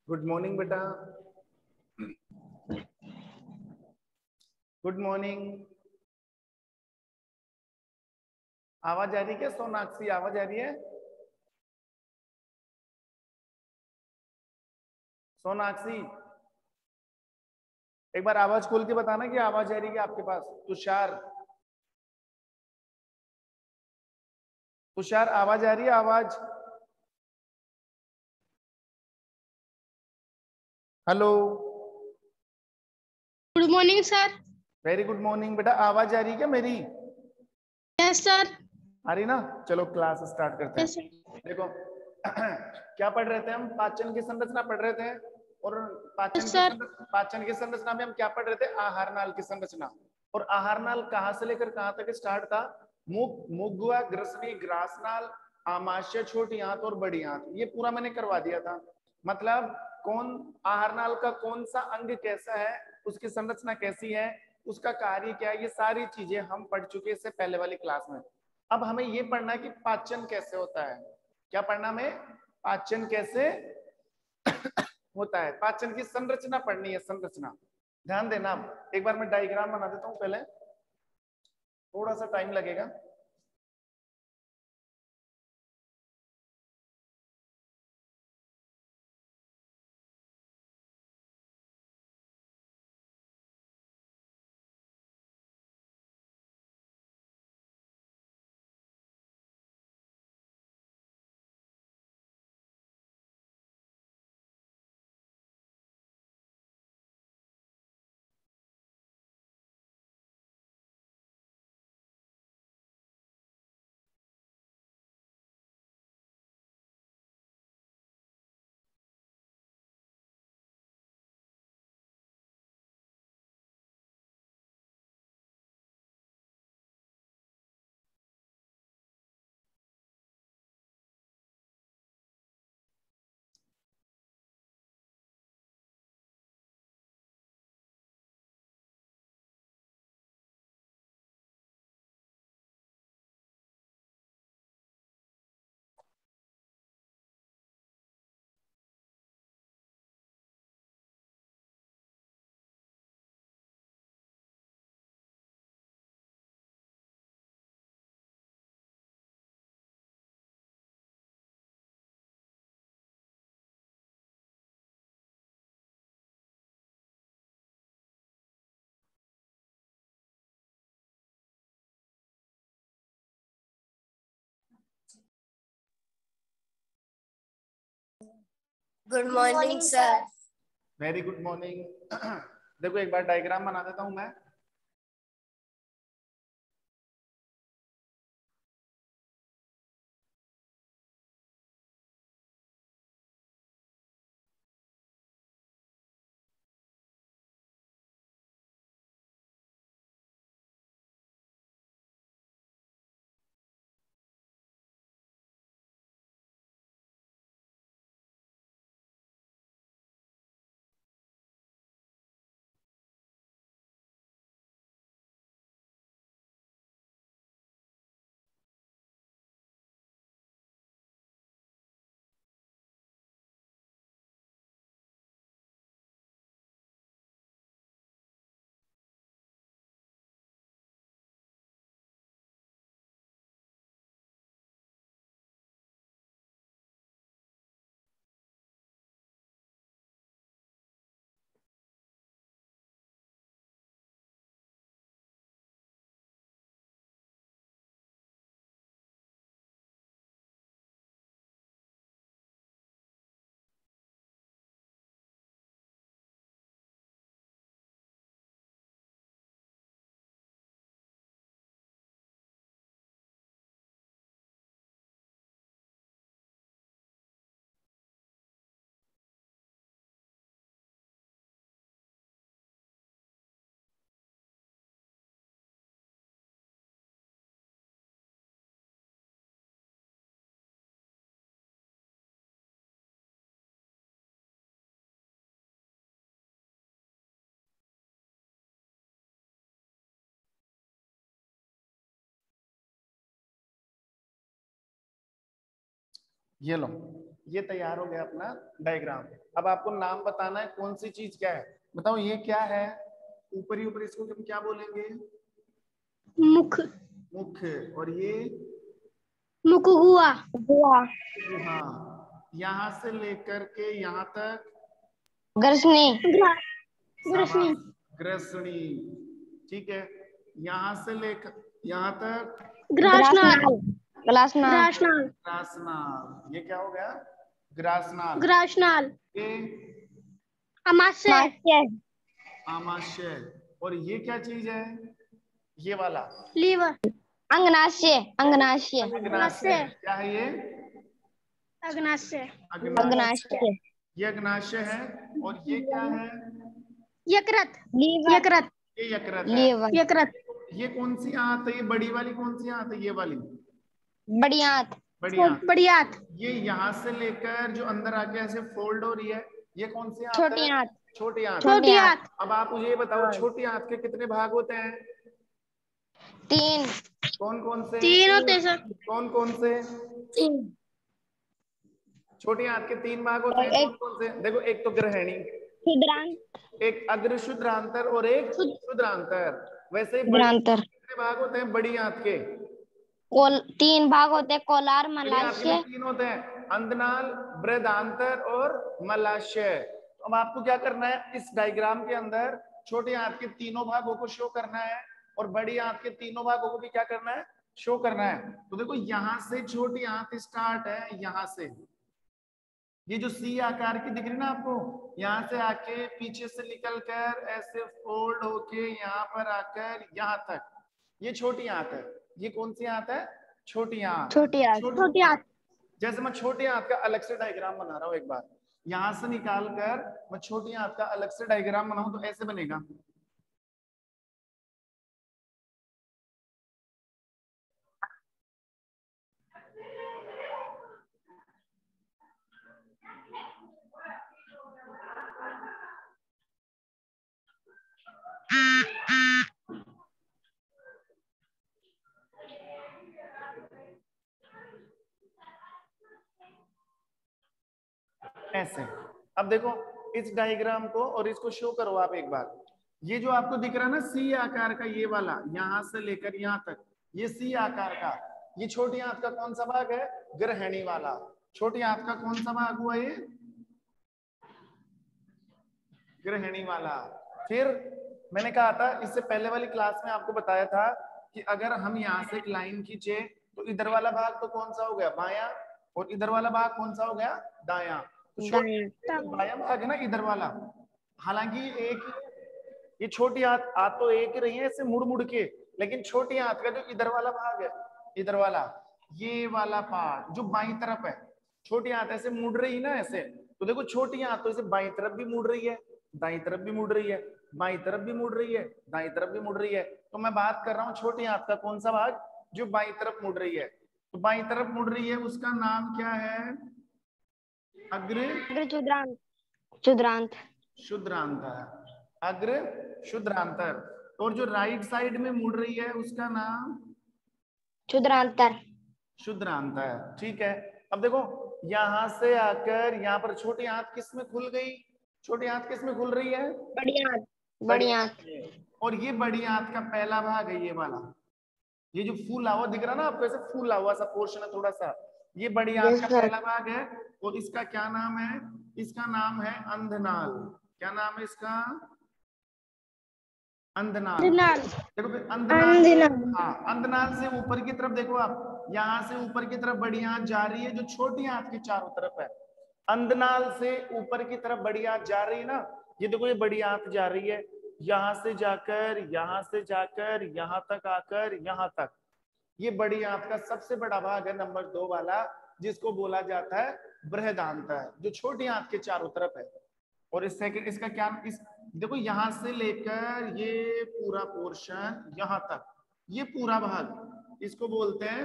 Good morning बेटा। Good morning. आवाज आ रही है क्या? सोनाक्षी आवाज आ रही है? सोनाक्षी एक बार आवाज खोल के बताना कि आवाज आ रही है क्या आपके पास। तुषार, तुषार आवाज आ रही है? आवाज। Hello. Good morning sir. Very good morning बेटा। आवाज आ रही है क्या मेरी? Yes sir. आ रही ना? चलो क्लास स्टार्ट करते यस हैं। देखो क्या पढ़ रहे थे हम? पाचन की संरचना पढ़ रहे थे। और सर। पाचन की संरचना में हम क्या पढ़ रहे थे? आहार नाल की संरचना। और आहार नाल कहां से लेकर कहां तक स्टार्ट था? मुख, मुगुआ, ग्रसनी, ग्रासनाल, आमाशय, छोटी आंत और बड़ी आंत। ये पूरा मैंने करवा दिया था। मतलब कौन आहार नाल का कौन सा अंग कैसा है, उसकी संरचना कैसी है, उसका कार्य क्या है, ये सारी चीजें हम पढ़ चुके इससे पहले वाली क्लास में। अब हमें ये पढ़ना है कि पाचन कैसे होता है। क्या पढ़ना हमें? पाचन कैसे होता है। पाचन की संरचना पढ़नी है, संरचना। ध्यान देना। अब एक बार मैं डायग्राम बना देता हूं पहले, थोड़ा सा टाइम लगेगा। Good morning sir. Very good morning. देखो एक बार डायग्राम बना देता हूं मैं। ये लो, ये तैयार हो गया अपना डायग्राम। अब आपको नाम बताना है कौन सी चीज क्या है। बताओ ये क्या है, ऊपर ही ऊपर इसको हम क्या बोलेंगे? मुख। मुख। और ये मुख हुआ। हाँ, यहाँ से लेकर के यहाँ तक ग्रसनी। ग्रसनी। ग्रसनी। ठीक है, यहाँ से लेकर यहाँ तक ग्रासनाल। ग्लासनाल। ग्रासनाल। ग्रासनाल। ये क्या हो गया? ग्रासनाल। ग्रासनाल। ये अमाशय। आमाशय। और ये क्या चीज है? ये वाला लीवर। अंगनाशय। अंगनाशय। अग्नाशय। क्या है ये? अग्नाशय। अंगनाशय। ये अग्नाशय है। और ये क्या है? यकृत। लीवर। यकृत। ये यकृत है। लीवर। यकृत। ये कौन सी आंत है? ये बड़ी वाली कौन सी आंत है? ये वाली बड़ी आंत। बड़ी आंत। बड़ी आंत। ये यहाँ से लेकर जो अंदर आके ऐसे फोल्ड हो रही है, ये कौन सी आंत छोटी है? आंत। छोटी आंत। छोटी आंत। अब आप मुझे ये बताओ, छोटी आंत के कितने भाग होते हैं? 3। कौन कौन से? 3 होते हैं सर। कौन कौन से? 3। छोटी आंत के 3 भाग होते हैं। कौन कौन से? देखो, एक तो ग्रहणी, क्षुद्रांत। एक अग्र शुद्रांतर और एक शुद्रांतर। वैसे ही शुद्रांतर। कितने भाग होते हैं बड़ी आंत के? 3 भाग होते हैं, कोलार, बड़ी आंत के मलाशय। 3 होते हैं, अंधनाल, बृहदांतर और मलाशय। तो अब आपको क्या करना है, इस डायग्राम के अंदर छोटी आंत के तीनों भागों को शो करना है और बड़ी आंत के तीनों भागों को भी क्या करना है? शो करना है। तो देखो, यहां से छोटी आंत स्टार्ट है, यहां से ये जो सी आकार की दिख रही ना आपको, यहाँ से आके पीछे से निकल कर ऐसे फोल्ड होके यहाँ पर आकर यहाँ तक, ये छोटी आंत है। ये कौन सी आंत है? छोटी आंत। छोटी आंत। छोटी आंत। जैसे मैं छोटी आंत का अलग से डायग्राम बना रहा हूँ, एक बार यहां से निकाल कर मैं छोटी आंत का अलग से डायग्राम बनाऊं तो ऐसे बनेगा। ऐसे। अब देखो, इस डायग्राम को और इसको शो करो आप एक बार। ये जो आपको दिख रहा है ना सी आकार का, ये वाला यहां से लेकर यहां तक, ये सी आकार का, ये छोटी आंत का कौन सा भाग है? ग्रहणी वाला। छोटी आंत का कौन सा भाग हुआ? ये ग्रहणी वाला। फिर मैंने कहा था, इससे पहले वाली क्लास में आपको बताया था कि अगर हम यहाँ से एक लाइन खींचे तो इधर वाला भाग तो कौन सा हो गया? बायां। और इधर वाला भाग कौन सा हो गया? दायां। तो बायां भाग है ना इधर वाला, हालांकि एक ये छोटी हाथ तो एक ही रही है ऐसे मुड़ मुड़ के, लेकिन छोटी हाथ का जो इधर वाला भाग है, इधर वाला ये वाला पार्ट जो बाईं तरफ है, छोटी हाथ ऐसे मुड़ रही है ना ऐसे, तो देखो छोटी हाथ तो ऐसे बाईं तरफ भी मुड़ रही है, दाईं तरफ भी मुड़ रही है, बाईं तरफ भी मुड़ रही है, दाईं तरफ भी मुड़ रही है। तो मैं बात कर रहा हूँ छोटी हाथ का कौन सा भाग? जो बाईं तरफ मुड़ रही है। तो बाईं तरफ मुड़ रही है उसका नाम क्या है? अग्र शुद्रांत। शुद्रांत। शुद्रांतर। अग्र शुद्रांतर। और जो राइट साइड में मुड़ रही है उसका नाम शुद्रांतर। शुद्रांतर। ठीक है। अब देखो, यहां से आकर यहाँ पर छोटी आंत किस में खुल गई? छोटी आंत किस में खुल रही है? बड़ी आंत। बड़ी आंत। और ये बड़ी आंत का पहला भाग है, ये वाला, ये जो फूला हुआ दिख रहा ना आपको, ऐसे फूला हुआ सा पोर्शन है थोड़ा सा, ये बड़ी आंत का पहला भाग है। और इसका क्या नाम है? इसका नाम है अंधनाल। क्या नाम है इसका? अंधनाल। देखो फिर अंधनाल, हाँ, अंधनाल से ऊपर की तरफ देखो आप, यहाँ से ऊपर की तरफ बड़ी आंत जा रही है जो छोटी आंत के चारों तरफ है। अंधनाल से ऊपर की तरफ बड़ी आंत जा रही है ना, ये देखो ये बड़ी आंत जा रही है, यहाँ से जाकर यहाँ से जाकर यहाँ तक आकर यहाँ तक, ये बड़ी आंत का सबसे बड़ा भाग है नंबर 2 वाला, जिसको बोला जाता है बृहदांतर, जो छोटी आंत के चारों तरफ है। और इस सेकंड इसका क्या, इस देखो यहां से लेकर ये पूरा पोर्शन यहां तक, ये पूरा भाग इसको बोलते हैं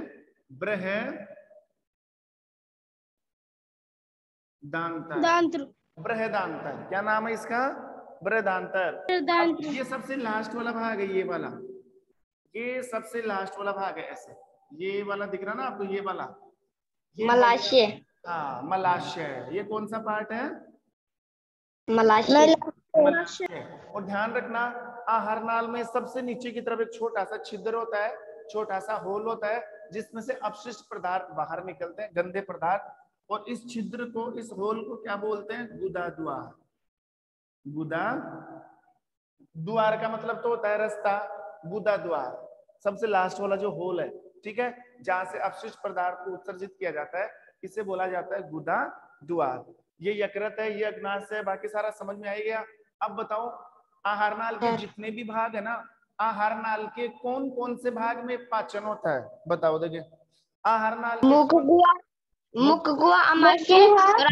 बृहदांतर। बृहदांतर। क्या नाम है इसका? बृहदांतर। ये सबसे लास्ट वाला भाग है, ये वाला, ये सबसे लास्ट वाला भाग है ऐसे, ये वाला दिख रहा ना आपको, ये वाला, ये मलाशय। हाँ, मलाशय। ये कौन सा पार्ट है? मलाशय। मलाशय। और ध्यान रखना, आहार नाल में सबसे नीचे की तरफ एक छोटा सा छिद्र होता है, छोटा सा होल होता है, जिसमें से अपशिष्ट पदार्थ बाहर निकलते हैं, गंदे पदार्थ। और इस छिद्र को, इस होल को क्या बोलते हैं? गुदा द्वार। गुदा द्वार का मतलब तो होता है रास्ता, गुदा द्वार सबसे लास्ट वाला जो होल है, ठीक है, जहां से अपशिष्ट पदार्थ को उत्सर्जित किया जाता है, इसे बोला जाता है गुदा द्वार। ये यकृत है, ये अग्नाशय है, बाकी सारा समझ में आ गया। अब बताओ, आहार नाल के जितने भी भाग है ना, आहार नाल के कौन कौन से भाग में पाचन होता है? बताओ। देखिए, आहार नाल के मुख गुहा, मुख गुहा, आमाशय और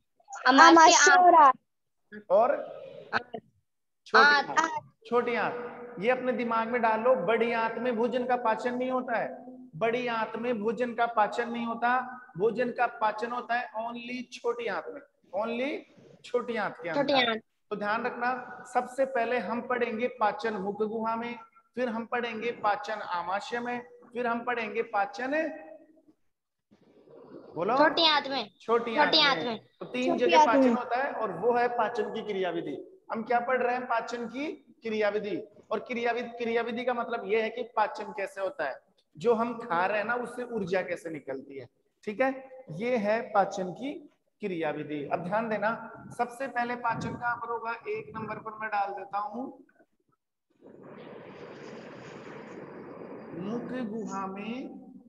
और छोटी आंत। छोटी आंत ये अपने दिमाग में डाल लो, बड़ी आंत में भोजन का पाचन नहीं होता है। बड़ी आंत में भोजन का पाचन नहीं होता, भोजन का पाचन होता है ओनली छोटी आंत में, ओनली छोटी आंत के अंदर। तो ध्यान रखना, सबसे पहले हम पढ़ेंगे पाचन मुख गुहा में, फिर हम पढ़ेंगे पाचन आमाशय में, फिर हम पढ़ेंगे पाचन, बोलो, छोटी आंत में। छोटी आंत में। तो 3 जगह पाचन होता है, और वो है पाचन की क्रियाविधि। हम क्या पढ़ रहे हैं? पाचन की क्रियाविधि। और क्रियाविधि का मतलब ये है कि पाचन कैसे होता है, जो हम खा रहे हैं ना, उससे ऊर्जा कैसे निकलती है, ठीक है, ये है पाचन की क्रियाविधि। अब ध्यान देना, सबसे पहले पाचन कहां पर होगा? 1 नंबर पर मैं डाल देता हूं, मुख गुहा में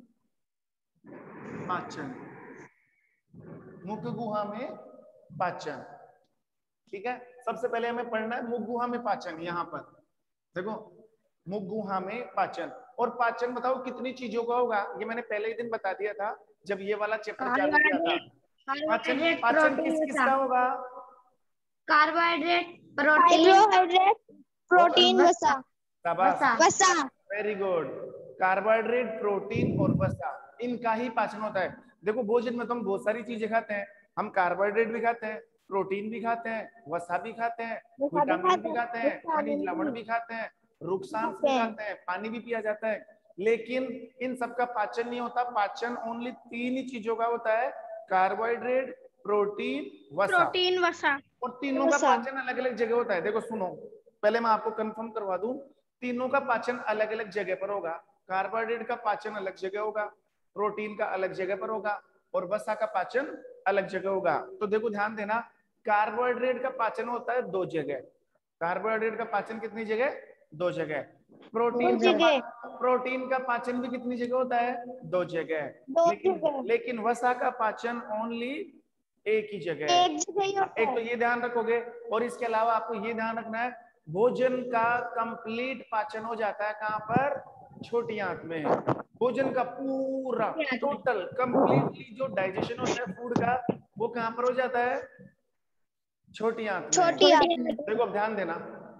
पाचन। मुख गुहा में पाचन, ठीक है। सबसे पहले हमें पढ़ना है मुख गुहा में पाचन। यहाँ पर देखो, मुख गुहा में पाचन। और पाचन बताओ कितनी चीजों का होगा? ये मैंने पहले ही दिन बता दिया था जब ये वाला चैप्टर चालू किया था। पाचन पाचन किस किस का होगा? कार्बोहाइड्रेट, प्रोटीन, वसा। Very good. कार्बोहाइड्रेट, प्रोटीन और वसा, इनका ही पाचन होता है। देखो, भोजन में तो हम बहुत सारी चीजें खाते हैं। हम कार्बोहाइड्रेट भी खाते हैं, प्रोटीन भी खाते हैं, वसा भी खाते हैं, विटामिन भी खाते हैं, खनिज लवण भी खाते हैं, रुकसांस भी खाते हैं, पानी भी पिया जाता है। लेकिन इन सबका पाचन नहीं होता। पाचन ओनली 3 ही चीजों का होता है, कार्बोहाइड्रेट, प्रोटीन, वसा। और तीनों का पाचन अलग अलग जगह होता है। देखो सुनो, पहले मैं आपको कंफर्म करवा दूं, तीनों का पाचन अलग अलग जगह पर होगा। कार्बोहाइड्रेट का पाचन अलग जगह होगा, प्रोटीन का अलग जगह पर होगा, और वसा का पाचन अलग जगह होगा। तो देखो ध्यान देना, कार्बोहाइड्रेट का पाचन होता है 2 जगह। कार्बोहाइड्रेट का पाचन कितनी जगह? 2 जगह। प्रोटीन का पाचन भी कितनी जगह होता है? 2 जगह। लेकिन वसा का पाचन ओनली एक ही जगह है। एक तो ये ध्यान रखोगे, और इसके अलावा आपको ये ध्यान रखना है, भोजन का कंप्लीट पाचन हो जाता है कहां पर? छोटी आंत में। भोजन का पूरा टोटल कंप्लीटली जो डाइजेशन होता है फूड का, वो कहां पर हो जाता है? छोटी आंत में। देखो अब ध्यान देना,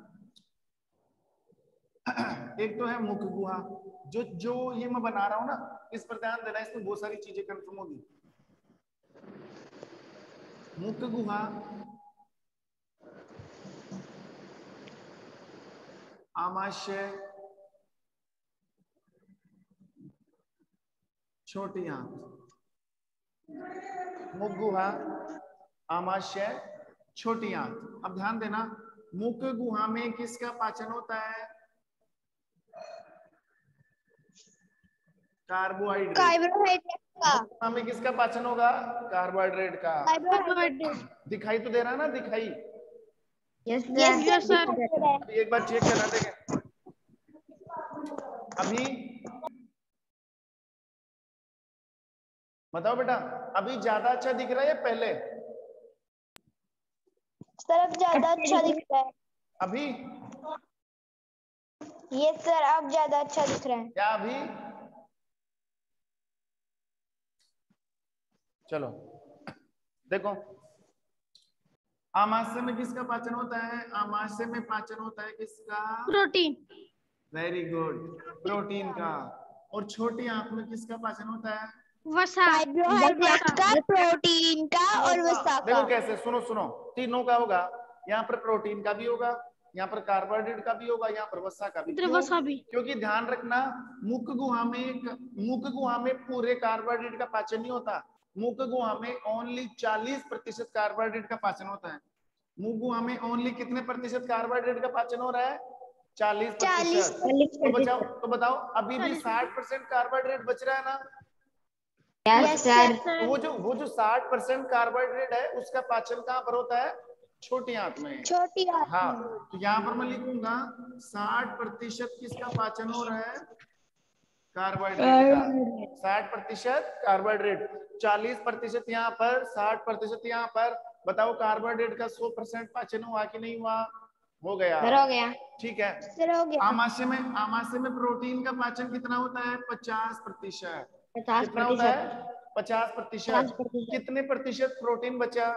एक तो है मुख गुहा, जो ये मैं बना रहा हूं ना, इस पर ध्यान देना, इसमें बहुत सारी चीजें कंफर्म होगी। मुख गुहा, आमाशय, छोटी आंत। मुख गुहा, आमाशय, छोटी आंत। अब ध्यान देना, मुख गुहा में किसका पाचन होता है? कार्बोहाइड्रेट का। में किसका पाचन होगा? कार्बोहाइड्रेट का। दिखाई तो दे रहा ना? दिखाई? Yes sir. अभी एक बार चेक करना, देखें अभी, बताओ बेटा, अभी ज्यादा अच्छा दिख रहा है या पहले? सर अब ज्यादा अच्छा दिख रहा है। अभी? ये सर अब ज्यादा अच्छा दिख रहा है। क्या अभी? चलो देखो, आमाशय में किसका पाचन होता है? आमाशय में पाचन होता है किसका? प्रोटीन। वेरी गुड, प्रोटीन का। और छोटी आंत में किसका पाचन होता है? वसा। कार्बोहाइड्रेट का, प्रोटीन का और वसा का। देखो कैसे, सुनो सुनो, तीनों का होगा। यहाँ पर प्रोटीन का भी होगा, यहाँ पर कार्बोहाइड्रेट का भी होगा, यहाँ पर वसा का भी। क्योंकि ध्यान रखना, मुख गुहा में पूरे कार्बोहाइड्रेट का पाचन नहीं होता, मुख गुहा में ओनली 40% कार्बोहाइड्रेट का पाचन होता है। मुख गुहा में ओनली कितने प्रतिशत कार्बोहाइड्रेट का पाचन हो रहा है? 40%। तो बताओ अभी भी 60% कार्बोहाइड्रेट बच रहा है ना? Yes sir. वो जो 60% कार्बोहाइड्रेट है उसका पाचन कहाँ पर होता है? छोटी आंत में। छोटी आंत हाँ, में। तो यहाँ पर मैं लिखूंगा 60% किसका पाचन हो रहा है? कार्बोहाइड्रेट का। 60% कार्बोहाइड्रेट, 40% यहाँ पर, 60% यहाँ पर। बताओ कार्बोहाइड्रेट का 100% पाचन हुआ कि नहीं हुआ? हो गया। हो गया। ठीक है। सर हो गया। आमाशय में प्रोटीन का पाचन कितना होता है? 50%। कितना होता है? 50%। कितने प्रतिशत प्रोटीन बचा?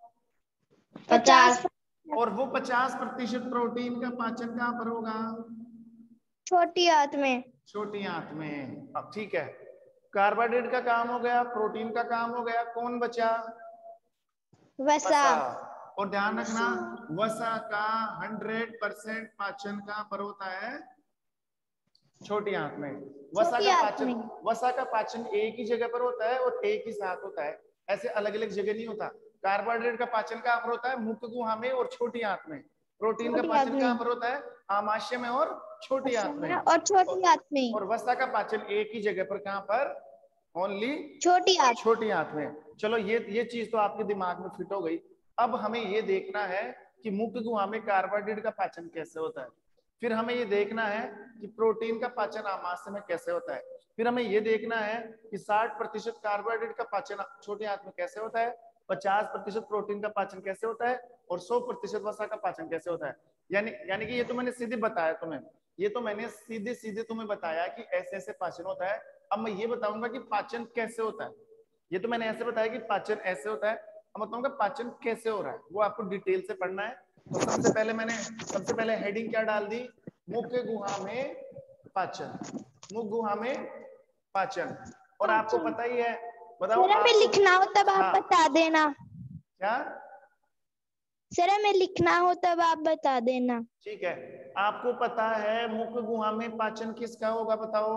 50। और वो 50% प्रोटीन का पाचन कहाँ पर होगा? छोटी आंत में। छोटी आंत में। अब ठीक है, कार्बोहाइड्रेट का काम हो गया, प्रोटीन का काम हो गया, कौन बचा? वसा। और ध्यान रखना, वसा का 100% पाचन कहाँ पर होता है? छोटी आंत में। वसा का पाचन एक ही जगह पर होता है और एक ही साथ होता है, ऐसे अलग अलग जगह नहीं होता। कार्बोहाइड्रेट का पाचन कहाँ पर होता है? मुख गुहा में और छोटी आंत में। प्रोटीन का पाचन कहाँ पर होता है? आमाशय में और छोटी आंत में। और छोटी आंत में। और वसा का पाचन एक ही जगह पर, कहाँ पर? ओनली छोटी आंत में। चलो ये चीज तो आपके दिमाग में फिट हो गई। अब हमें ये देखना है कि मुख गुहा में कार्बोहाइड्रेट का पाचन कैसे होता है। फिर हमें ये देखना है कि प्रोटीन का पाचन आमाशय में कैसे होता है। फिर हमें ये देखना है कि 60% कार्बोहाइड्रेट का पाचन छोटी आंत में कैसे होता है, 50% प्रोटीन का पाचन कैसे होता है, और 100% वसा का पाचन कैसे होता है। यानी कि ये तो मैंने सीधे बताया तुम्हें, ये तो मैंने सीधे तुम्हें बताया कि ऐसे ऐसे पाचन होता है। अब मैं ये बताऊंगा कि पाचन कैसे होता है। ये तो मैंने ऐसे बताया कि पाचन ऐसे होता है, अब बताऊंगा पाचन कैसे हो रहा है, वो आपको डिटेल से पढ़ना है। तो सबसे पहले हेडिंग क्या डाल दी? मुख गुहा में पाचन। मुख गुहा में पाचन। और आपको पता ही है, बताओ सर हमें लिखना हो तब आप बता देना। क्या? सर हमें लिखना हो तब आप बता देना। ठीक है, आपको पता है मुख गुहा में पाचन किसका होगा? बताओ।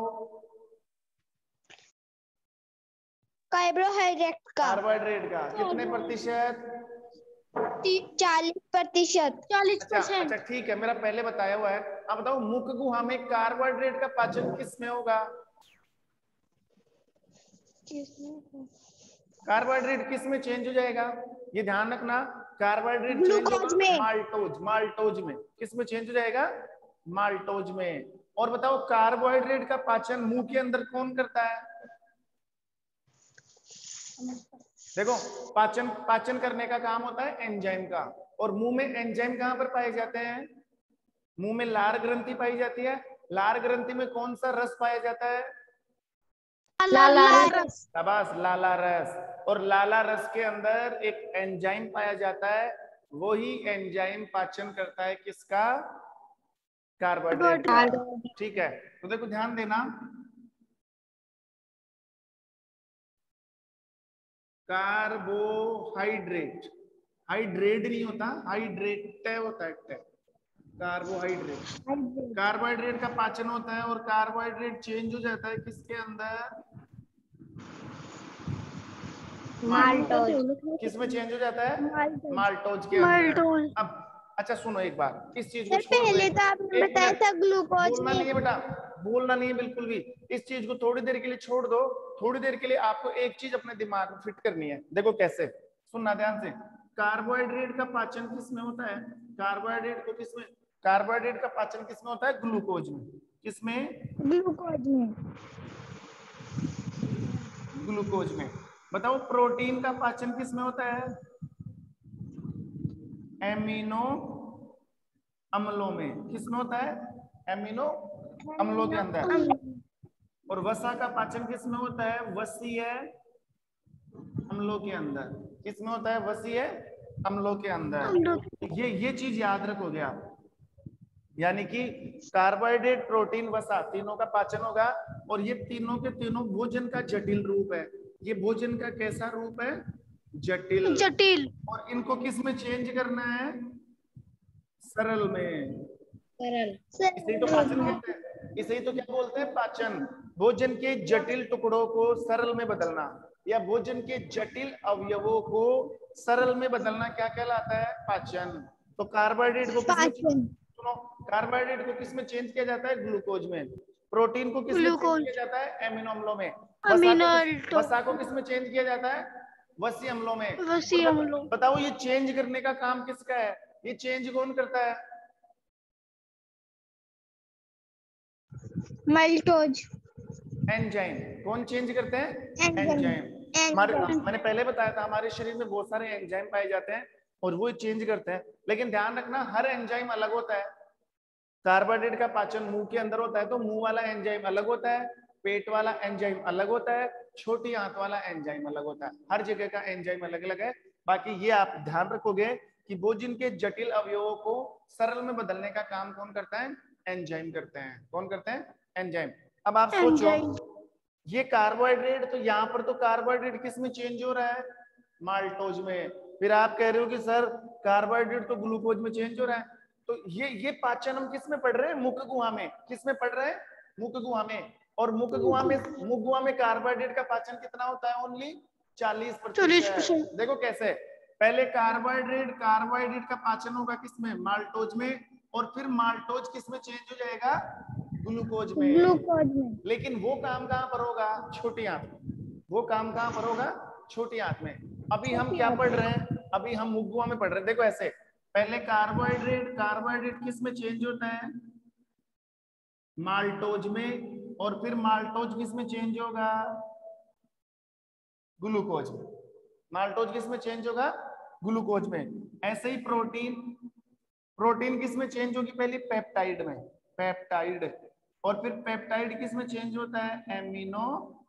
कार्बोहाइड्रेट का। कार्बोहाइड्रेट का कितने प्रतिशत? 40%। 40%। अच्छा ठीक है, मेरा पहले बताया हुआ है। अब बताओ मुख गुहा में कार्बोहाइड्रेट का पाचन किस में होगा? कार्बोहाइड्रेट किस में चेंज हो जाएगा? ये ध्यान रखना, कार्बोहाइड्रेट चेंज होगा माल्टोज में। किस में चेंज हो जाएगा? माल्टोज में। और बताओ कार्बोहाइड्रेट का पाचन मुंह के अंदर कौन करता है? देखो, पाचन करने का काम होता है एंजाइम का। और मुंह में एंजाइम कहां पर पाए जाते हैं? मुंह में लार ग्रंथि पाई जाती है। लार ग्रंथि में कौन सा रस पाया जाता है? लाला रस। शाबाश, लाला रस। और लाला रस के अंदर एक एंजाइम पाया जाता है, वही एंजाइम पाचन करता है किसका? कार्बोहाइड्रेट का। ठीक है, तो देखो ध्यान देना, कार्बोहाइड्रेट, हाइड्रेट नहीं होता, हाइड्रेट होता है। कार्बोहाइड्रेट का पाचन होता है और कार्बोहाइड्रेट चेंज हो जाता है किसके अंदर? माल्टोज। किसमें चेंज हो जाता है? माल्टोज के अंदर। अब अच्छा सुनो एक बार, इस चीज को छोड़ पहले तो आपने बताया था ग्लूकोज बोलना नहीं है बेटा, बोलना नहीं है बिल्कुल भी। इस चीज को थोड़ी देर के लिए छोड़ दो। थोड़ी देर के लिए आपको एक चीज अपने दिमाग में फिट करनी है। देखो कैसे, सुनना ध्यान से। कार्बोहाइड्रेट का पाचन किसमें होता है? कार्बोहाइड्रेट का पाचन किसमें होता है? ग्लूकोज में। किसमें? ग्लूकोज में। बताओ प्रोटीन का पाचन किसमें होता है? एमिनो अम्लों में। किसमें होता है? एमिनो अम्लों के अंदर। और वसा का पाचन किसमें होता है? वसीय अम्लों के अंदर। किसमें होता है? वसीय अम्लों के अंदर। ये चीज याद रखोगे आप, यानी कि कार्बोहाइड्रेट, प्रोटीन, वसा तीनों का पाचन होगा। और ये तीनों के तीनों भोजन का जटिल रूप है। ये भोजन का कैसा रूप है? जटिल। और इनको किस में चेंज करना है? सरल में। इसे तो पाचन कहते हैं, इसे तो क्या बोलते हैं? पाचन। भोजन के जटिल टुकड़ों को सरल में बदलना। या भोजन के जटिल अवयवों को सरल में बदलना क्या कहलाता है? पाचन। तो कार्बोहाइड्रेट को किसमें, सुनो, कार्बोहाइड्रेट को किसमें चेंज किया जाता है? ग्लूकोज में। प्रोटीन को किसमें चेंज किया जाता है? एमिनो अम्लों में। वसा को किसमें चेंज किया जाता है? वसी अम्लों में। बताओ ये चेंज करने का काम किसका है? ये चेंज कौन करता है? माल्टोज। एंजाइम। कौन चेंज करते हैं? एंजाइम। हमारे, मैंने पहले बताया था हमारे शरीर में बहुत सारे एंजाइम पाए जाते हैं और वो चेंज करते हैं, लेकिन ध्यान रखना हर एंजाइम अलग होता है। कार्बोहाइड्रेट का पाचन मुंह के अंदर होता है तो मुंह वाला एंजाइम अलग होता है, पेट वाला एंजाइम अलग होता है, छोटी आंत वाला एंजाइम अलग होता है। हर जगह का एंजाइम अलग अलग है। बाकी ये आप ध्यान रखोगे कि भोजन के जटिल अवयवों को सरल में बदलने का काम कौन करता है? एंजाइम करते हैं। कौन करते हैं? एंजाइम। अब आप सोचो, ये कार्बोहाइड्रेट, तो यहाँ पर तो कार्बोहाइड्रेट किस में चेंज हो रहा है? माल्टोज में। फिर आप कह रहे हो कि सर कार्बोहाइड्रेट तो ग्लूकोज में चेंज हो रहा है। तो ये पाचन हम किस में पढ़ रहे हैं? मुख गुहा में। किस में पढ़ रहे हैं? मुख गुहा में। और मुख गुहा में कार्बोहाइड्रेट का पाचन कितना होता है? ओनली 40%। देखो कैसे, पहले कार्बोहाइड्रेट का पाचन होगा किसमें? माल्टोज में। और फिर माल्टोज किस में चेंज हो जाएगा? ग्लूकोज में। लेकिन वो काम कहां पर होगा? छोटी आंत में। वो काम कहां पर होगा? छोटी आंत में। अभी हम क्या पढ़ रहे हैं? अभी हम मुख गुहा में पढ़ रहे हैं। देखो ऐसे, पहले कार्बोहाइड्रेट किस में चेंज होता है? माल्टोज में। और फिर माल्टोज किस में चेंज होगा? ग्लूकोज में। माल्टोज किस में चेंज होगा? ग्लूकोज में। ऐसे ही प्रोटीन किस में चेंज होगी? पहले पेप्टाइड में, पेप्टाइड। और फिर पेप्टाइड किस में चेंज होता है? एमिनो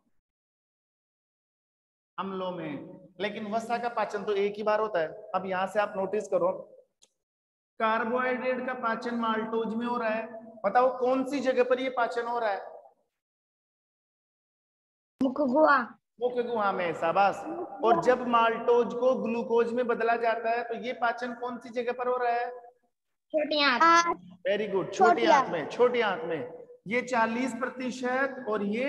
अम्लों में। लेकिन वसा का पाचन तो एक ही बार होता है। अब यहां से आप नोटिस करो, कार्बोहाइड्रेट का पाचन माल्टोज में हो रहा है। बताओ कौन सी जगह पर ये पाचन हो रहा है? मुख गुहा। मुख गुहा में, शाबाश। और जब माल्टोज को ग्लूकोज में बदला जाता है तो ये पाचन कौन सी जगह पर हो रहा है? छोटी आंत। वेरी गुड, छोटी आंत में। छोटी आंत में ये 40% और ये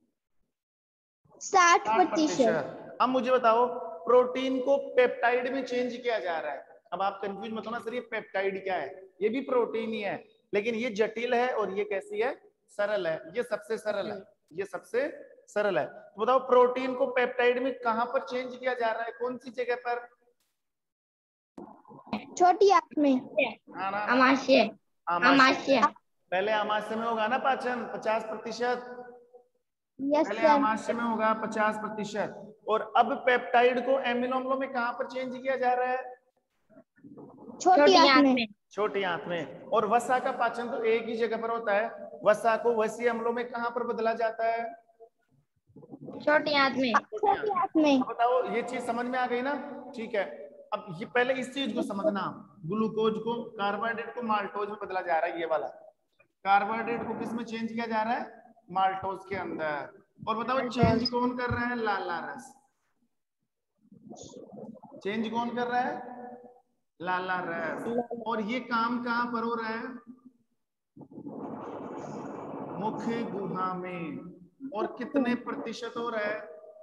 60%। अब मुझे बताओ, प्रोटीन को पेप्टाइड में चेंज किया जा रहा है। अब आप कंफ्यूज मत होना, सर ये पेप्टाइड क्या है? ये भी प्रोटीन ही है, लेकिन ये जटिल है और ये कैसी है? सरल है। ये सबसे सरल है, ये सबसे सरल है। तो बताओ प्रोटीन को पेप्टाइड में कहां पर चेंज किया जा रहा है? कौन सी जगह पर? छोटी आंत में। आमाशय। पहले आमाशय में होगा ना पाचन 50%। पहले आमाशय में होगा 50%। और अब पेप्टाइड को एमिनो अम्लों में कहां पर चेंज किया जा रहा है? छोटी आंत में। छोटी आंत में। और वसा का पाचन तो एक ही जगह पर होता है। वसा को वसी अम्लों में कहां पर बदला जाता है? छोटी आंत में। बताओ ये चीज समझ में आ गई ना? ठीक है। अब ये पहले इस चीज को समझना, ग्लूकोज को, कार्बोहाइड्रेट को माल्टोज में बदला जा रहा है। ये वाला कार्बोहाइड्रेट को किस में चेंज किया जा रहा है? माल्टोज के अंदर। और बताओ चेंज कौन कर रहा है? लाला रस। चेंज कौन कर रहा है? लाला रस। और ये काम कहां पर हो रहा है? मुख गुहा में। और कितने प्रतिशत हो रहा है?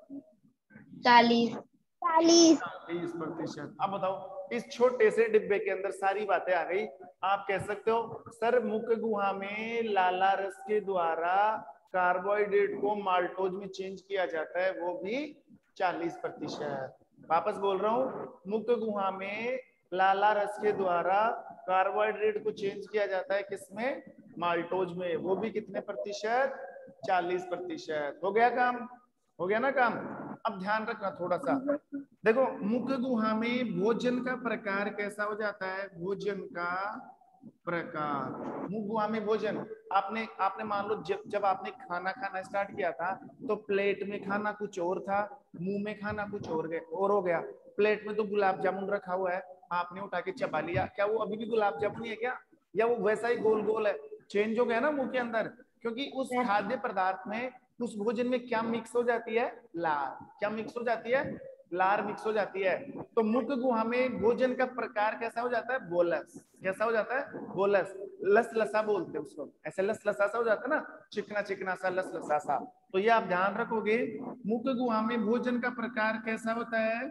40%। अब बताओ, इस छोटे से डिब्बे के अंदर सारी बातें आ गई। आप कह सकते हो सर मुख गुहा में लाला रस के द्वारा कार्बोहाइड्रेट को माल्टोज में चेंज किया जाता है, वो भी 40%। वापस बोल रहा हूं, मुख गुहा में लाला रस के द्वारा कार्बोहाइड्रेट को चेंज किया जाता है किसमें? माल्टोज में। वो भी कितने प्रतिशत? 40%। हो गया काम? हो गया ना काम? अब ध्यान रखना थोड़ा सा, देखो मुख गुहा में भोजन का प्रकार कैसा हो जाता है? भोजन का प्रकार, मुख गुहा में भोजन, आपने मान लो जब आपने खाना खाना स्टार्ट किया था तो प्लेट में खाना कुछ और था, मुंह में खाना कुछ और हो गया। प्लेट में तो गुलाब जामुन रखा हुआ है, आपने उठा के चबा लिया, क्या वो अभी भी गुलाब जामुन है क्या? या वो वैसा ही गोल गोल है? चेंज हो गया ना मुंह के अंदर, क्योंकि उस खाद्य पदार्थ में, उस भोजन में क्या मिक्स हो जाती है? लार। क्या मिक्स हो जाती है? लार मिक्स हो जाती है। तो मुख गुहा में भोजन का प्रकार कैसा हो जाता है? बोलस। कैसा हो जाता है? बोलस। लसलसा बोलते हैं उसको, ऐसे लसलसा सा हो जाता है ना, चिकना चिकना सा, लसलसा सा। तो ये आप ध्यान रखोगे। मुख गुहा में भोजन का प्रकार कैसा होता है?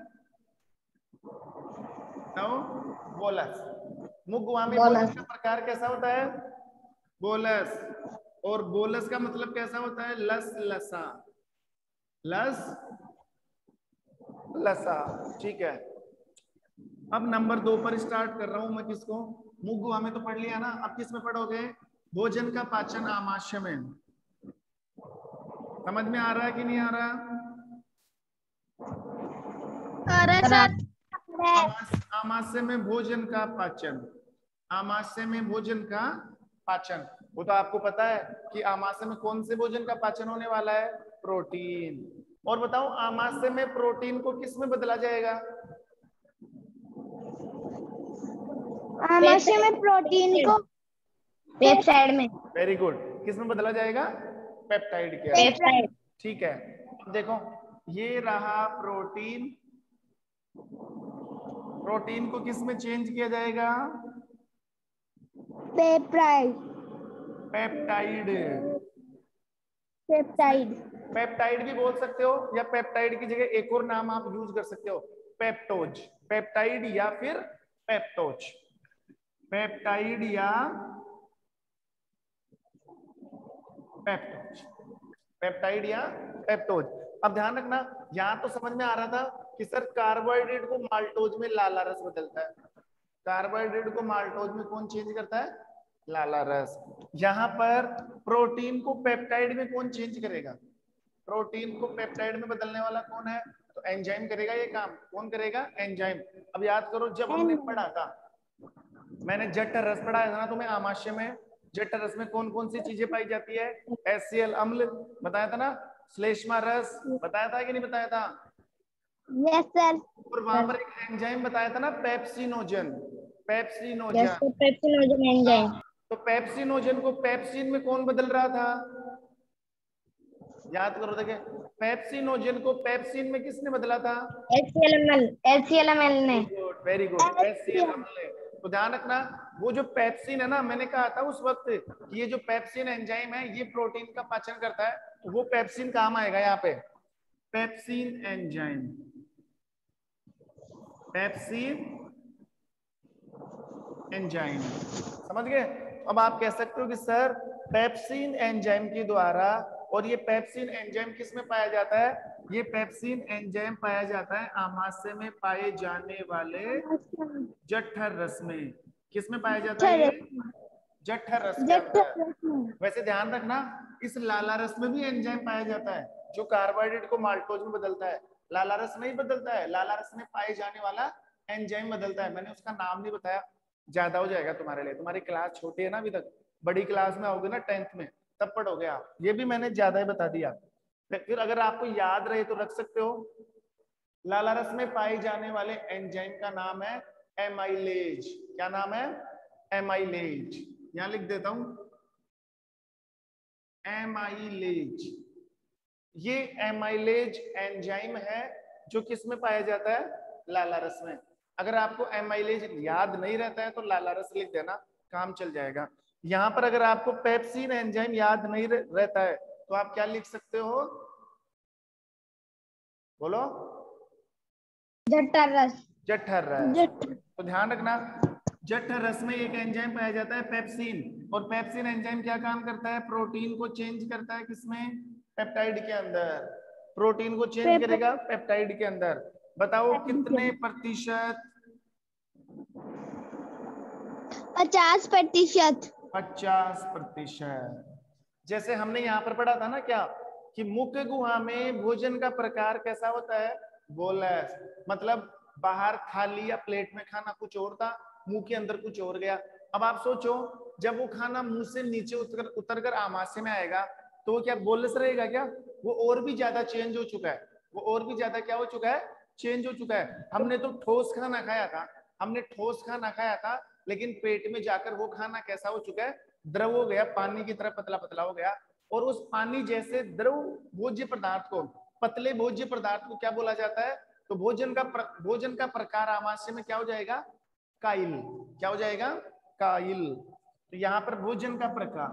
बोलस। मुख गुहा में भोजन का प्रकार कैसा होता है? बोलस। और बोलस का मतलब कैसा होता है? लसलसा, लस लसा। ठीक है, अब नंबर 2 पर स्टार्ट कर रहा हूं मैं। किसको? मुख गुहा में तो पढ़ लिया ना, अब किस में पढ़ोगे? भोजन का पाचन आमाशय में। समझ में आ रहा है कि नहीं आ रहा? आमाशय में भोजन का पाचन, आमाशय में भोजन का पाचन। वो तो आपको पता है कि आमाशय में कौन से भोजन का पाचन होने वाला है? प्रोटीन। और बताओ आमाशय में प्रोटीन को किस में बदला जाएगा? आमाशय में प्रोटीन को पेप्टाइड में। Very good. किस में बदला जाएगा? पेप्टाइड के अंदर। पेप्टाइड। ठीक है, अब देखो ये रहा प्रोटीन। प्रोटीन को किस में चेंज किया जाएगा? पेप्टाइड। पेप्टाइड। पेप्टाइड। पेप्टाइड भी बोल सकते हो, या पेप्टाइड की जगह एक और नाम आप यूज कर सकते हो, पेप्टोज। पेप्टाइड या फिर पेप्टोज। पेप्टाइड या पेप्टोज। पेप्टाइड या पेप्टोज। अब ध्यान रखना, यहां तो समझ में आ रहा था कि सर कार्बोहाइड्रेट को माल्टोज में लाला रस बदलता है। कार्बोहाइड्रेट को माल्टोज में कौन चेंज करता है? लाला रस। यहां पर प्रोटीन को पेप्टाइड में कौन चेंज करेगा? प्रोटीन को पेप्टाइड में बदलने वाला कौन है? तो एंजाइम करेगा ये काम। कौन करेगा? एंजाइम। अब याद करो, जब हमने पढ़ा था, मैंने जठर रस पढ़ाया था ना तुम्हें आमाशय में। जठर रस में कौन कौन सी चीजें पाई जाती है? HCl अम्ल बताया था ना, श्लेष्मा रस बताया था कि नहीं बताया था? Yes sir. और वहां पर एक एंजाइम बताया था ना, pepsinogen. Pepsinogen. Yes, pepsinogen enzyme. तो पेप्सिनोजन को पेप्सिन में कौन बदल रहा था? याद करो, देखे पेप्सिनोजन को पेप्सिन में किसने बदला था? HCl ने। वेरी गुड, HCl अम्ल ने। तो ध्यान रखना, वो जो पेप्सिन है ना, मैंने कहा था उस वक्त कि ये जो पेप्सिन एंजाइम है ये प्रोटीन का पाचन करता है, तो वो पेप्सिन काम आएगा यहाँ पे। Pepsin enzyme, pepsin enzyme. समझ गए? अब आप कह सकते हो कि सर पेप्सिन एंजाइम के द्वारा, और ये पेप्सिन एंजाइम किस में पाया जाता है? ये पेप्सिन एंजाइम पाया जाता है आमाशय में पाए जाने वाले जठर रस में। किस में पाया जाता है ये? जठर रस के अंदर। वैसे ध्यान रखना, इस लाला रस में भी एंजाइम पाया जाता है जो कार्बोहाइड्रेट को माल्टोज में बदलता है। लाला रस नहीं बदलता है, लाला रस में पाए जाने वाला एंजाइम बदलता है। मैंने उसका नाम नहीं बताया, ज्यादा हो जाएगा तुम्हारे लिए। तुम्हारी क्लास छोटी है ना अभी तक, बड़ी क्लास में आओगे ना 10th में, तब पढ़ोगे आप। ये भी मैंने ज्यादा ही बता दिया। फिर अगर आपको याद रहे तो रख सकते हो। लाला रस में पाए जाने वाले एंजाइम का नाम है एमाइलेज। क्या नाम है? एमाइलेज। यहां लिख देता हूं, एमाइलेज। ये एमाइलेज एंजाइम है जो किस में पाया जाता है? लाला रस में। अगर आपको एमाइलेज याद नहीं रहता है तो लाला रस लिख देना, काम चल जाएगा। यहां पर अगर आपको पेप्सिन एंजाइम याद नहीं रहता है तो आप क्या लिख सकते हो? बोलो। जठर रस। जठर रस। तो ध्यान रखना, जठर रस में एक एंजाइम पाया जाता है पेप्सिन, और पेप्सिन एंजाइम क्या काम करता है? प्रोटीन को चेंज करता है किसमें? पेप्टाइड के अंदर। प्रोटीन को चेंज करेगा पेप्टाइड के अंदर। बताओ कितने प्रतिशत? 50%। 50%। जैसे हमने यहाँ पर पढ़ा था ना क्या, कि मुख गुहा में भोजन का प्रकार कैसा होता है? बोलस। मतलब बाहर थाली या प्लेट में खाना कुछ और था, मुंह के अंदर कुछ और गया। अब आप सोचो, जब वो खाना मुंह से नीचे उतर कर आमाशय में आएगा तो वो क्या बोलस रहेगा क्या? वो और भी ज्यादा चेंज हो चुका है। वो और भी ज्यादा क्या हो चुका है? चेंज हो चुका है। हमने तो ठोस खाना खाया था, हमने ठोस खाना खाया था, लेकिन पेट में जाकर वो खाना कैसा हो चुका है? द्रव हो गया, पानी की तरह पतला पतला हो गया। और उस पानी जैसे द्रव भोज्य पदार्थ को, पतले भोज्य पदार्थ को क्या बोला जाता है? तो भोजन का प्रकार आमाशय में क्या हो जाएगा? काइल। क्या हो जाएगा? काइल। तो यहाँ पर भोजन का प्रकार,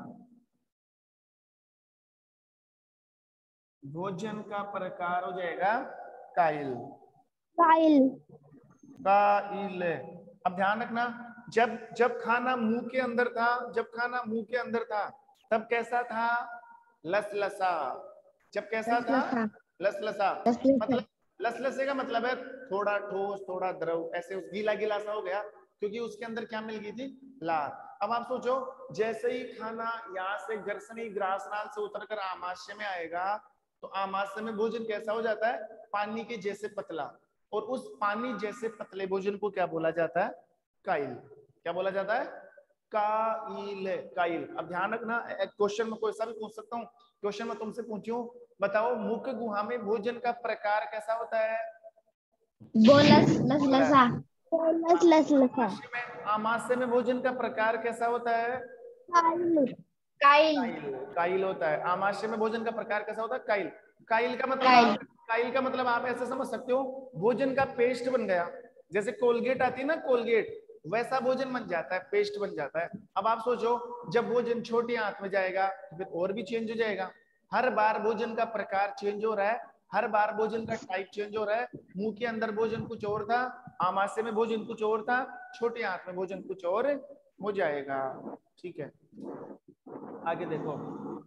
भोजन का प्रकार हो जाएगा काइल। काइल। काइल। अब ध्यान रखना, जब जब खाना मुंह के अंदर था, जब खाना मुंह के अंदर था तब कैसा था? लसलसा। जब कैसा था? लसलसा। मतलब लसलसे का मतलब है थोड़ा ठोस थोड़ा द्रव, ऐसे गीला गीला सा हो गया, क्योंकि उसके अंदर क्या मिल गई थी? लार। अब आप सोचो, जैसे ही खाना यहाँ से ग्रसनी ग्रासनाल से उतरकर आमाशय में आएगा, तो आमाशय में भोजन कैसा हो जाता है? पानी के जैसे पतला। और उस पानी जैसे पतले भोजन को क्या बोला जाता है? काइल। क्या बोला जाता है? काइल। काइल। अब ध्यान रखना, क्वेश्चन में कोई सा भी पूछ सकता हूँ। क्वेश्चन में तुमसे पूछूं, बताओ मुख गुहा में भोजन का प्रकार कैसा होता है? बोलस लसलसा। लसलसा। आमाशय में भोजन का प्रकार कैसा होता है? काइल। काइल। काइल। काइल होता है। आमाशय में भोजन का प्रकार कैसा होता है? काइल। काइल का मतलब काइल। काइल का मतलब आप ऐसे समझ सकते हो, भोजन का पेस्ट बन गया। जैसे कोलगेट आती है ना, कोलगेट, वैसा भोजन बन जाता है, पेस्ट बन जाता है। अब आप सोचो, जब भोजन छोटी आंत में जाएगा तो फिर और भी चेंज हो जाएगा। हर बार भोजन का प्रकार चेंज हो रहा है, हर बार भोजन का टाइप चेंज हो रहा है। मुंह के अंदर भोजन कुछ और था, आमाशय में भोजन कुछ और था, छोटी आंत में भोजन कुछ और हो जाएगा। ठीक है, आगे देखो।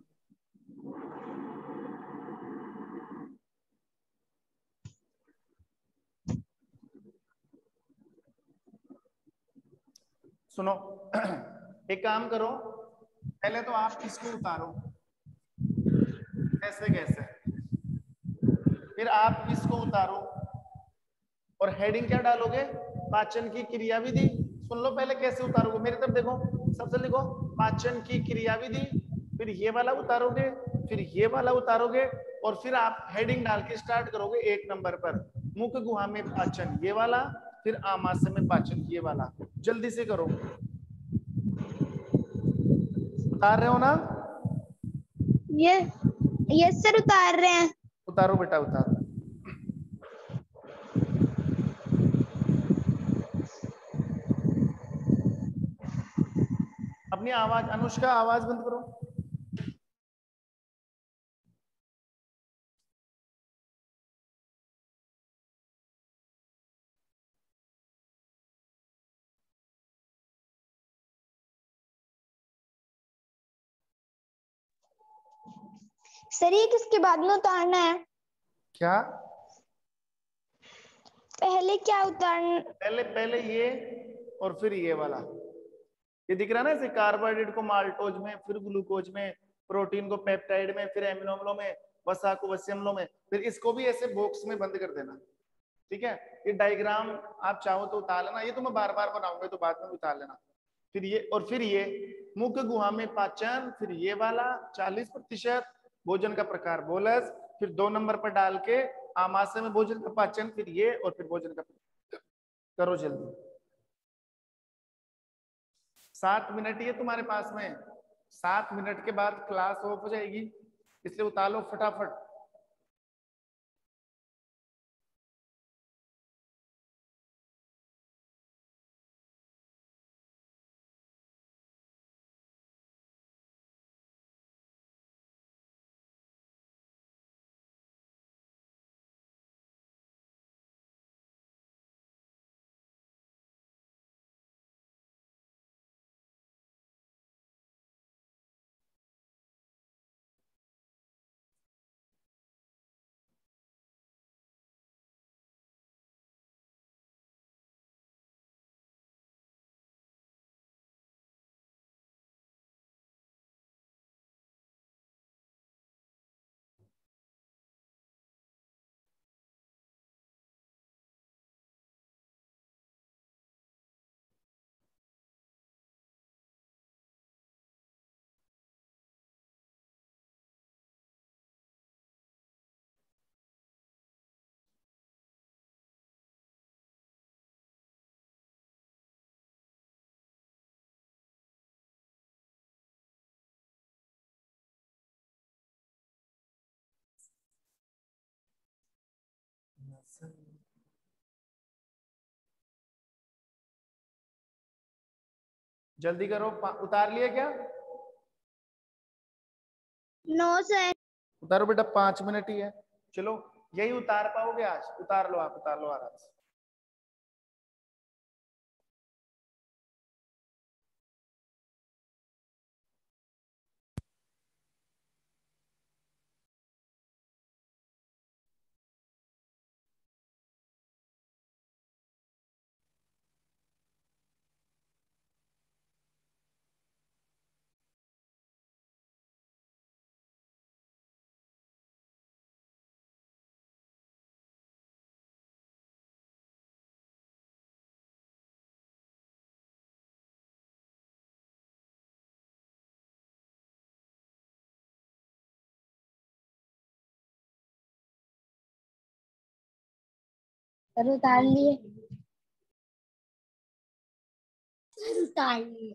सुनो, एक काम करो, पहले तो आप इसको उतारो, ऐसे कैसे, फिर आप इसको उतारो और हेडिंग क्या डालोगे? पाचन की क्रियाविधि। सुन लो पहले कैसे उतारोगे, मेरी तरफ देखो। सबसे लिखो पाचन की क्रियाविधि, फिर ये वाला उतारोगे, फिर ये वाला उतारोगे, और फिर आप हेडिंग डाल के स्टार्ट करोगे 1 नंबर पर। मुख गुहा में पाचन ये वाला, फिर आमाशय में पाचन ये वाला। जल्दी से करो। उतार रहे हो ना? ये यस सर, उतार रहे हैं। उतारो बेटा, उतारो। अपनी आवाज, अनुष्का आवाज बंद करो। सर ये किसके बाद में उतारना है? क्या? पहले क्या उतारना? पहले पहले ये, और फिर ये वाला। ये दिख रहा है ना, ऐसे कार्बोहाइड्रेट को माल्टोज में, फिर ग्लूकोज में, प्रोटीन को पेप्टाइड में, फिर एमिनो अम्लों में, वसा को वसा अम्लों में। फिर इसको भी ऐसे बॉक्स में बंद कर देना। ठीक है, ये डायग्राम आप चाहो तो उतार लेना, ये तो मैं बार बार बनाऊंगा तो बाद में उतार लेना। फिर ये, और फिर ये मुख गुहा में पाचन, फिर ये वाला 40% भोजन का प्रकार बोलस, फिर 2 नंबर पर डाल के आमाशय में भोजन का पाचन, फिर ये, और फिर भोजन का। करो जल्दी, 7 मिनट ये तुम्हारे पास में। 7 मिनट के बाद क्लास ऑफ हो जाएगी, इसलिए उतार लो फटाफट। जल्दी करो, उतार लिए क्या? No sir. उतारो बेटा, 5 मिनट ही है। चलो यही उतार पाओगे आज? उतार लो, आप उतार लो आराम से। सर उतार लिए। सर उतार लिए।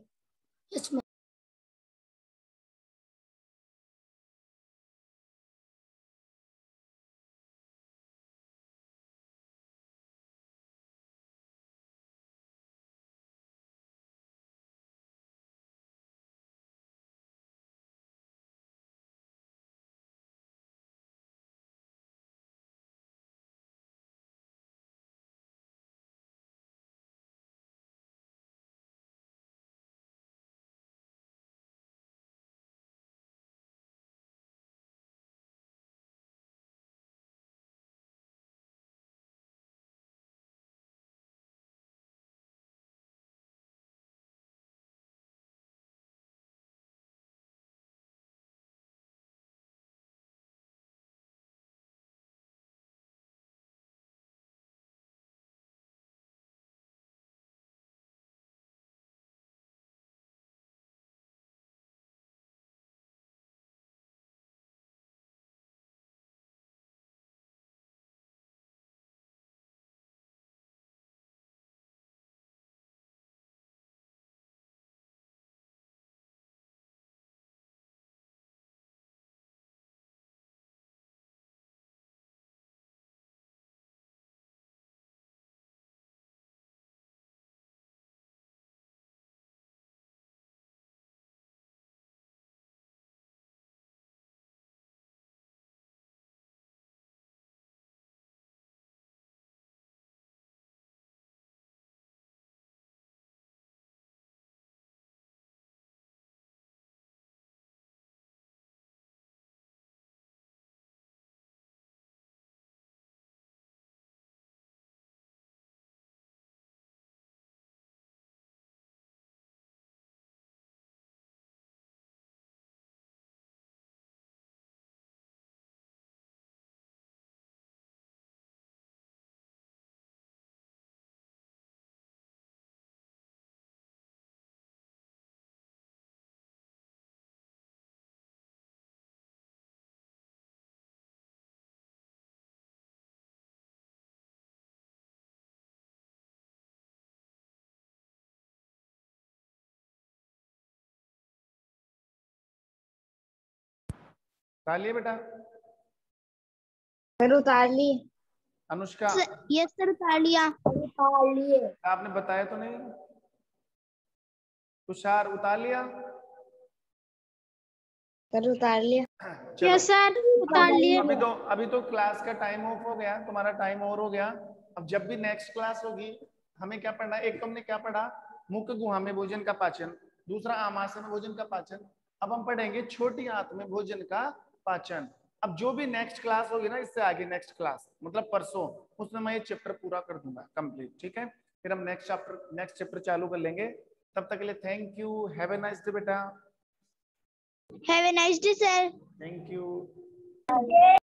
उतार लिए बेटा? सर उतार लिए। अनुष्का, यस सर उतार लिया। उतार लिए। आपने बताया तो नहीं? तुषार, उतार लिया? सर उतार लिया। चलो, यस सर उतार लिए। अभी तो क्लास का टाइम ऑफ हो गया, तुम्हारा टाइम ओवर हो गया। अब जब भी नेक्स्ट क्लास होगी हमें क्या पढ़ना है? एक तुमने क्या पढ़ा? मुख गुहा में भोजन का पाचन, दूसरा आमाशय में भोजन का पाचन। अब हम पढ़ेंगे छोटी आंत में भोजन का पाचन। अब जो भी नेक्स्ट क्लास होगी ना, इससे आगे नेक्स्ट क्लास मतलब परसों, उसमें मैं ये चैप्टर पूरा कर दूंगा कंप्लीट। ठीक है, फिर हम नेक्स्ट चैप्टर चालू कर लेंगे। तब तक के लिए thank you, have a nice day बेटा। Have a nice day sir. Thank you.